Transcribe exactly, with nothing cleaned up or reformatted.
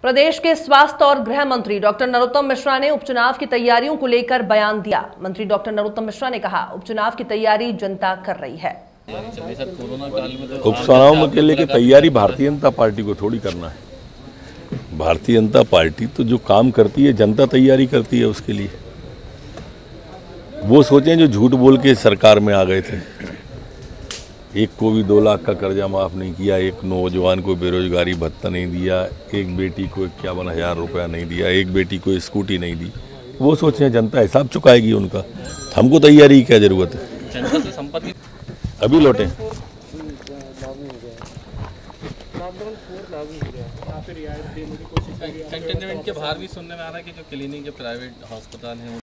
प्रदेश के स्वास्थ्य और गृह मंत्री डॉक्टर नरोत्तम मिश्रा ने उपचुनाव की तैयारियों को लेकर बयान दिया। मंत्री डॉक्टर नरोत्तम मिश्रा ने कहा, उपचुनाव की तैयारी जनता कर रही है। उपचुनाव के लिए तैयारी भारतीय जनता पार्टी को थोड़ी करना है। भारतीय जनता पार्टी तो जो काम करती है जनता तैयारी करती है उसके लिए। वो सोचें जो झूठ बोल के सरकार में आ गए थे, एक को भी दो लाख का कर्जा माफ़ नहीं किया, एक नौजवान को बेरोजगारी भत्ता नहीं दिया, एक बेटी को इक्यावन हजार रुपया नहीं दिया, एक बेटी को स्कूटी नहीं दी। वो सोचें जनता हिसाब चुकाएगी उनका। हमको तैयारी की क्या जरूरत है? जनता से संपत्ति अभी लौटें। कंटेनमेंट के बाहर भी सुनने में आ रहा है कि जो क्लिनिक के प्राइवेट अस्पताल हैं